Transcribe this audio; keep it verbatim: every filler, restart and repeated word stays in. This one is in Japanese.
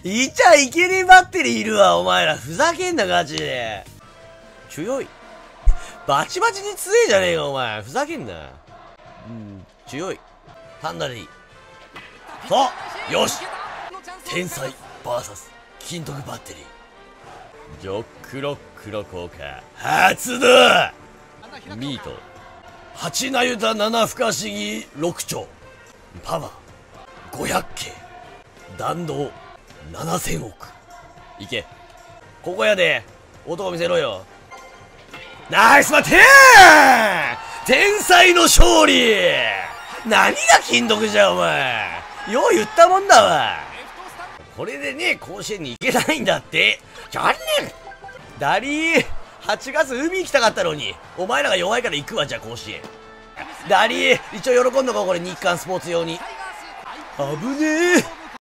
いちゃいけねえバッテリーいるわ、お前ら。ふざけんな、ガチで。強い。バチバチに強えじゃねえか、お前。ふざけんな。うん、強い。タンダリー。そう、よし天才 ブイエス 金徳バッテリー。ジョックロックの効果発動。ミート八なゆた七不可思議六丁。パワーごひゃくけい。弾道ななせんおく。いけ、ここやで。男見せろよ。ナイスバッティング。天才の勝利。何が金徳じゃ、お前。よう言ったもんだわ。これでね、甲子園に行けないんだって。じゃあねダリー、はちがつ海行きたかったのに。お前らが弱いから行くわ、じゃあ甲子園。ダリー、一応喜んどこう、これ日刊スポーツ用に。危ねえ。